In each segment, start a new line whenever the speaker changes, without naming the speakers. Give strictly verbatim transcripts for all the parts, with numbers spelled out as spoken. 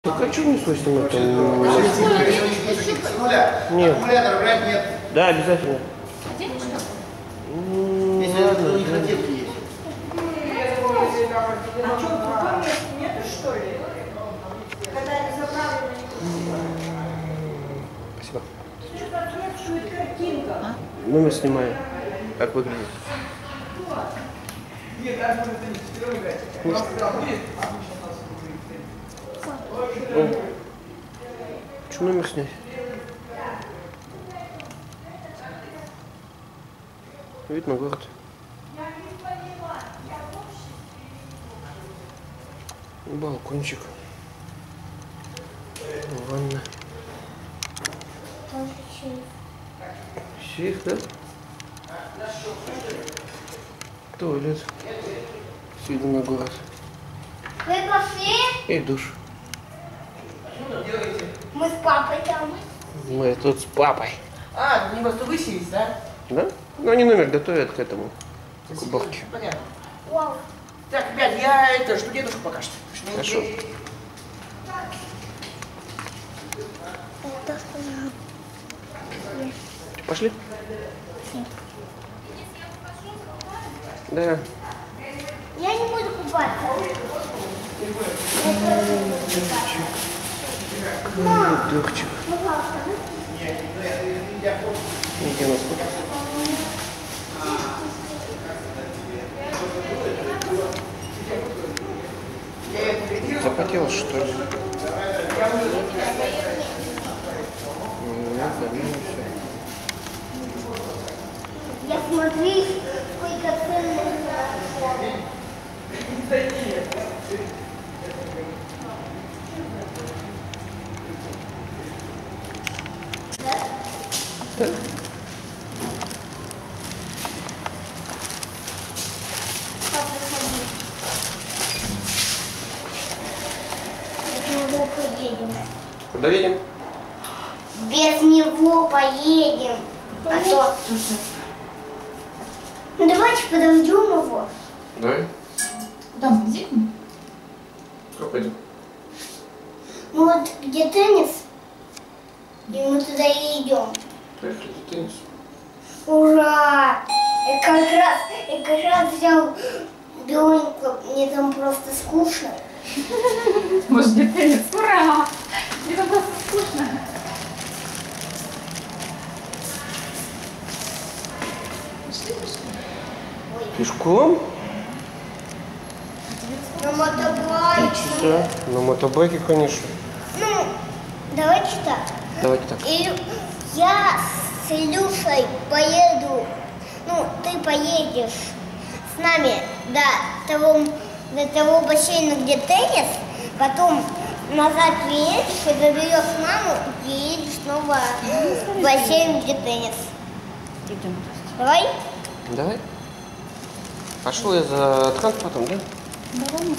Так а что не свой снимать там? Нет.
Аккумулятор брать нет.
Да, обязательно.
Денежка?
Если ладно, у них розетки есть.
А что, в другом месте нету, что ли? Когда это заправлено?
Спасибо.
Что-то отсутствует картинка.
Номер снимаю. Как выглядит?
Нет, даже может не четвером играть. У нас игра будет, обычно у нас будет.
Что номер снять? Вид на город. Балкончик. Ванна. Сейф, да? Туалет. С видом на город.
Вы пошли?
И душ.
Мы с папой там.
Мы тут с папой.
А, они просто выселись, да?
Да? Ну, они номер готовят к этому. К уборке.
Понятно.
Вау.
Так, ребят, я это, жду дедушку пока что.
Хорошо. Пошли? Да.
Я не буду купаться.
Коридорчик.
Пожалуйста.
Иди на сколько? Запотел, что ли? Нет, все.
Я смотри, сколько ценных. Поедем.
Куда едем?
Без него поедем. А то... Ну давайте подождем его.
Давай.
Куда мы едем?
Куда пойдем?
Ну вот где теннис, и мы туда и идем.
Поехали в теннис.
Ура! Я как раз, я как раз взял беленькую, мне там просто скучно.
Может, где теннис? Ура! Мне там просто скучно. Пошли, пошли.
Пешком?
На мотобайке.
Часа. На мотобайке, конечно.
Ну, давайте так.
Давайте так.
И я с Илюшей поеду, ну, ты поедешь с нами до того, до того бассейна, где теннис, потом назад приедешь и заберешь маму и приедешь снова в бассейн, где теннис.
Идем.
Давай?
Давай. Пошел я за транспортом, да?
Давай.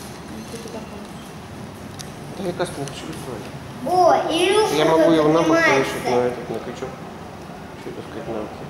Да я каспи не хочу рисовать.
О, Илюша
Я могу его на бок
поднимается.
повесить, на этот, на крючок. Что таскать на руки.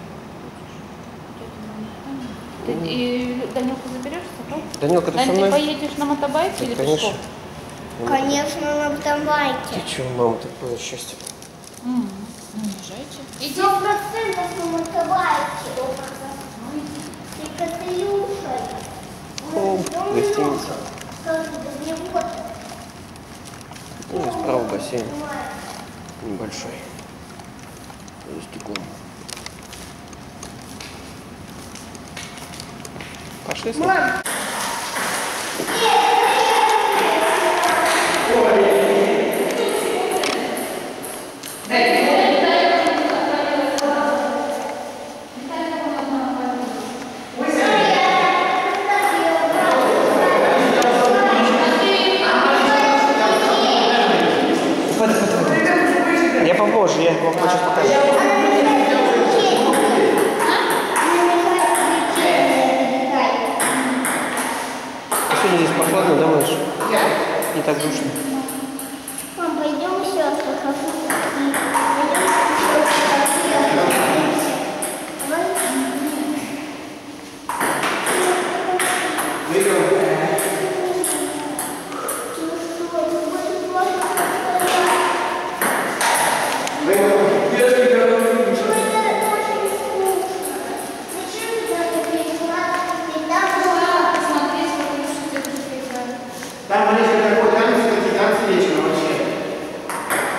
Ты и Данилку заберешь с собой?
Данилка, ты
Дань,
со
ты
мной?
поедешь на мотобайке
Да,
или
конечно.
пешком?
Конечно, на мотобайке.
Ты че, мама, такое счастье.
М, Ну, езжайте. Иди.
Сто процентов на мотобайке. Только с Илюшей.
О, гостиница.
Скажи, да мне вот.
Ну, справа бассейн. Небольшой. За стеклом. Пошли, смотри.
Мам!
Я попозже, я вам сейчас покажу. Сегодня здесь прохладно, да, малыш? Не так душно.
Мам, пойдем еще покажу.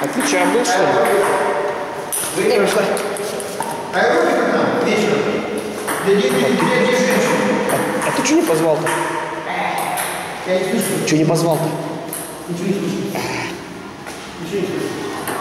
А ты вчера был, что ли?
Аэробика там вечером. Для детей, для женщин.
А, а ты что не позвал-то?
Я не слышу.
Что не позвал-то?
Ничего не слышу. Ничего не слышу.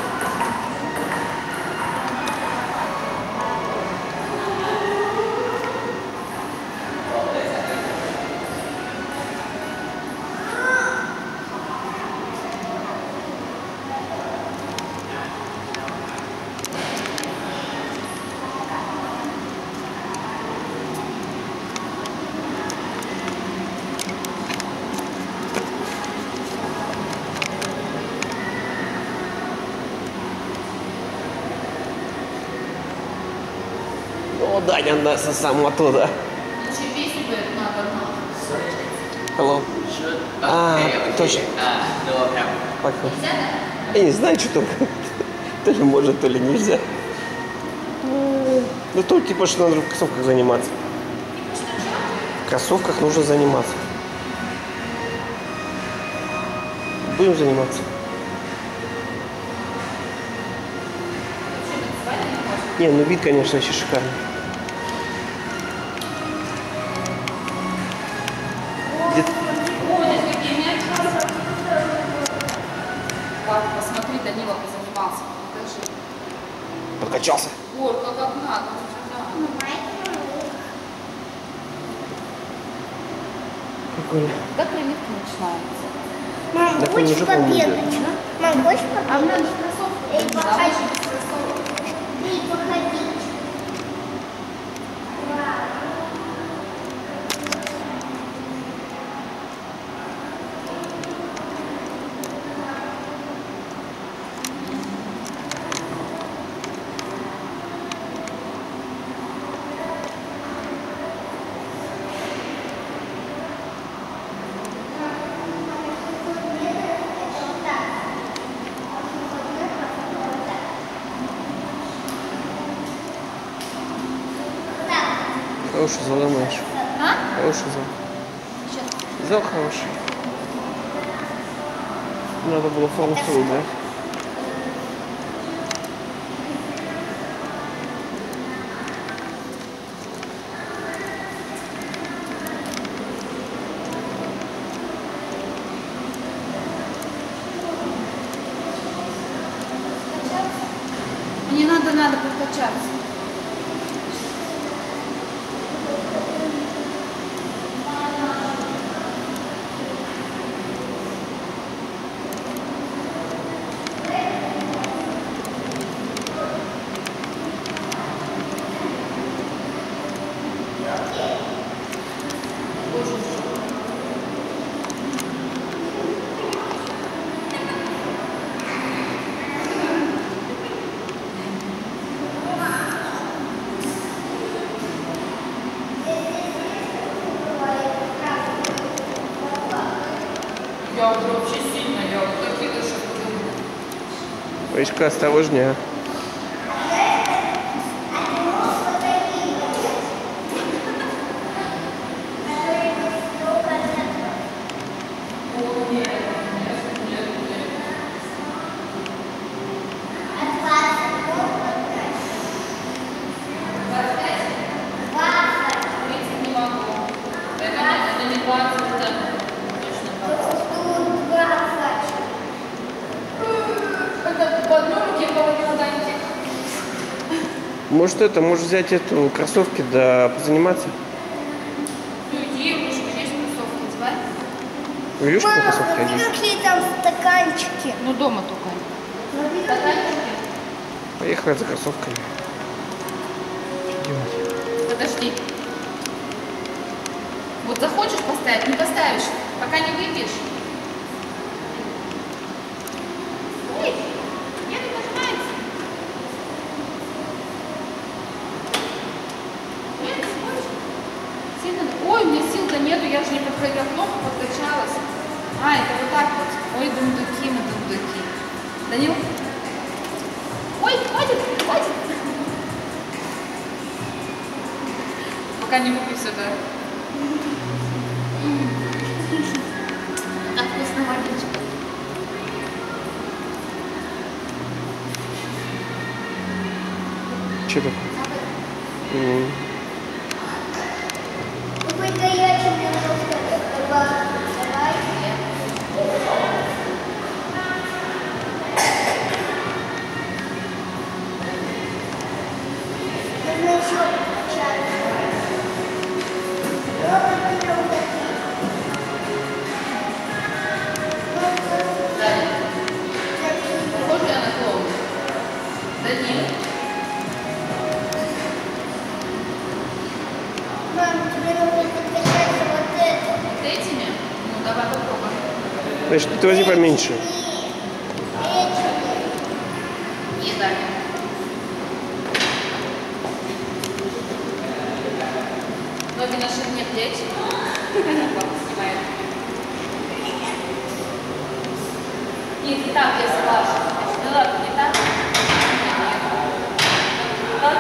О, Даня нас сам оттуда.
Лучше песню бы надо.
Hello. А, точно. Пока. Я не знаю, что там. То ли может, то ли нельзя. Ну, то типа, что надо в кроссовках заниматься. В кроссовках нужно заниматься. Будем заниматься. Не, ну вид, конечно, еще шикарный. Где...
Посмотри, Данила позанимался. Покажи.
Прокачался.
Вот, как надо.
Прикольно.
Как примитка начинается?
Мам,
Так он
хочешь
уже, по-моему,
побегать? Мам, хочешь
А мне
побегать?
надо кроссовки.
Эй,
Давай
походи.
же без кроссовок.
Эй, походи.
Хороший зал, думаешь?
А?
Хороший зал.
Сейчас.
Зал хороший. Надо было форму свою брать.
Мне надо, надо подкачаться. Я уже вообще сильно, я вот такие дыши.
Васька, осторожнее.
Не могу. Это, это не двадцать, это точно двадцать. Это по одной руке половина дайте.
Может это, может взять эту кроссовки, да позаниматься?
Ну иди, у Илюшка есть кроссовки, одевай.
У Илюшки на
Мама,
кроссовки
смотри,
одеть?
какие там стаканчики.
Ну дома только. Стаканчики?
Поехали за кроссовками. Что делать?
Подожди. Вот захочешь поставить, не поставишь, пока не выпьешь. Ой, нет, не нажимается. Нет, не хочешь? Сильно? Ой, у меня сил-то нету, я же не подходила, плохо подкачалась. А, это вот так вот. Ой, дундуки мы, дундуки. Данил? Ой, хватит, хватит. Пока не выпью все, да. Как вкусно, Мариночка.
Что такое? Mm.
Какой горячий немножко. Давай. Нужно еще чай.
Похоже на клоуна? Данил.
Мам, тебе нужно подкачать вот это.
Вот этими? Ну, давай попробуем.
Значит, ты возьми поменьше.
И так. Ноги на ширине плеч. Папа снимает. Нет, не так, если важно. Ну ладно, не так. Так?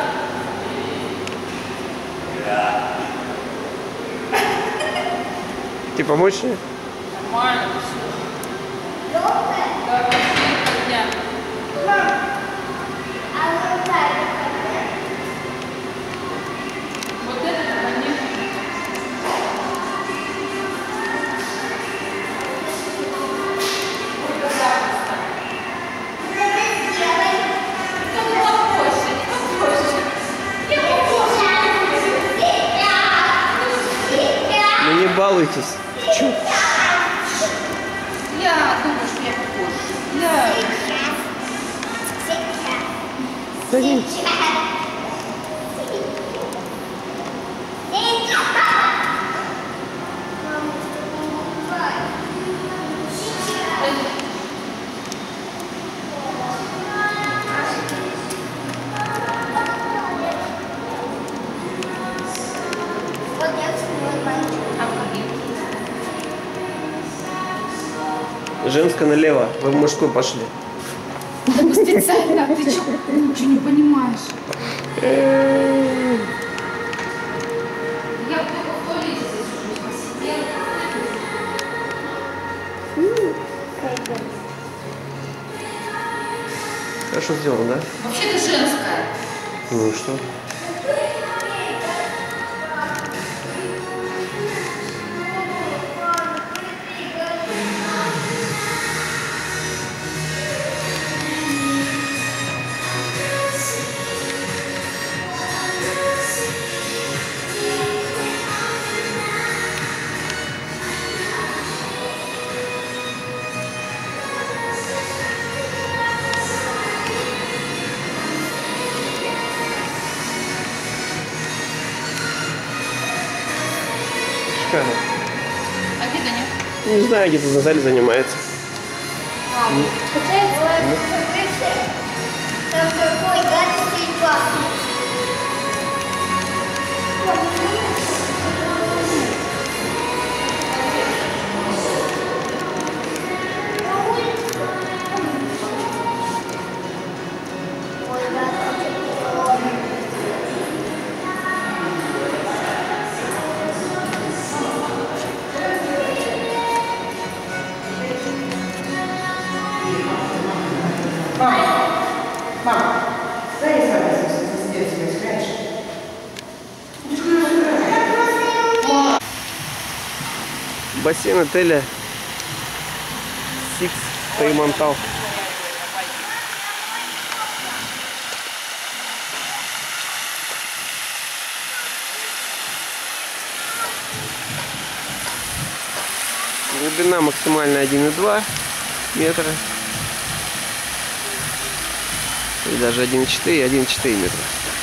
Ты помочь мне?
Нормально, все. Да, красиво, дня. Вот это они.
Ну не балуйтесь. Чё?
Я думаю, что я похожа. Я...
Да нет. Женская налево, вы в мужской пошли.
Да мы специально, ты что, ничего не понимаешь. Я только в туалете здесь уже посидела.
Хорошо сделано, да?
Вообще-то женская.
Ну и что? Какая она?
А где Даня?
Не знаю, где-то на зале занимается.
Там такой гадкий и пахнет.
Мама, дай я сам себе тебя спрячь.
Бассейн отеля Six Таймантал. Глубина максимальная один и два метра. И даже один и четыре, один и четыре метра.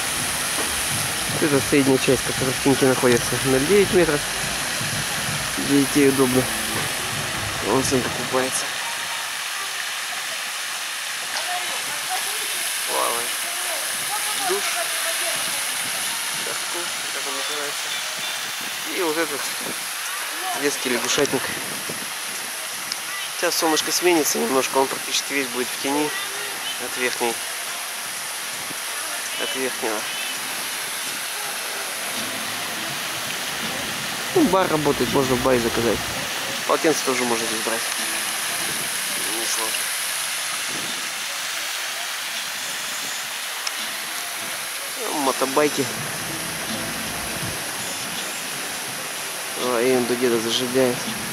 Это средняя часть, которая в теньке находится, ноль целых девять метров. Для детей удобно. Вон сынка купается. Плавает. Душ. Доску, как он называется. И вот этот детский лягушатник. Сейчас солнышко сменится немножко, он практически весь будет в тени от верхней, от верхнего. Ну, бар работает, можно в баре заказать. Полотенце тоже можно здесь брать. Не сложно. Мотобайки. Ой, он где-то зажигает.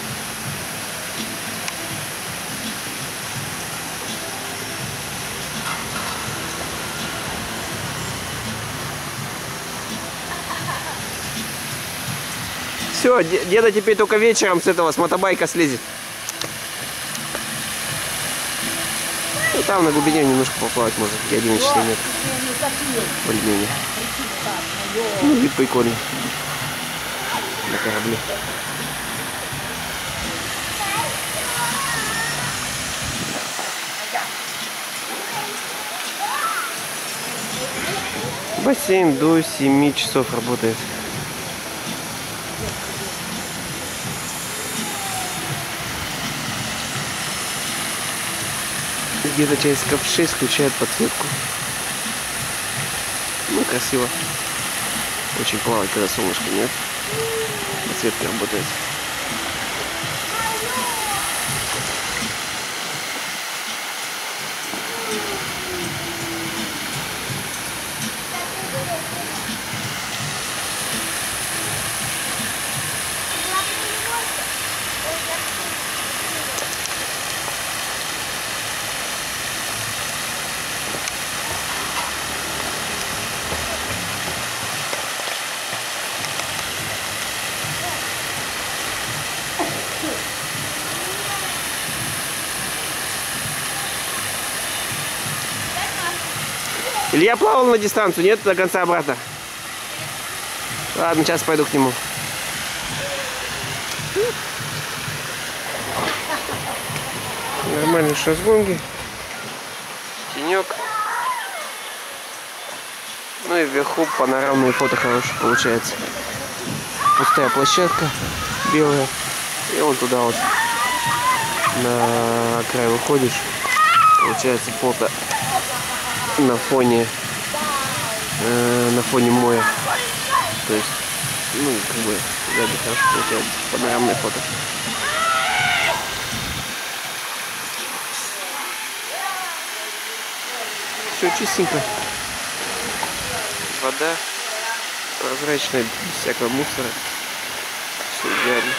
Все, деда теперь только вечером с этого, с мотобайка слезет. Ну, там на глубине немножко поплавать может, и один и четыре метра. Более-менее. Ну, вид прикольный. На корабле. Бассейн до семи часов работает. Где-то часиков в шесть включают подсветку. Ну, красиво. Очень плавать, когда солнышка нет. Подсветка работает. Илья плавал на дистанцию, нет, до конца обратно? Ладно, сейчас пойду к нему. Нормальные шезлонги. Тенек. Ну и вверху панорамные фото хорошие получается. Пустая площадка белая. И вот туда вот на край выходишь. Получается фото на фоне э, на фоне моря. То есть, ну, как бы, сзади хорошо получается панорамное фото. Все чистенько. Вода прозрачная, без всякого мусора. Все идеально.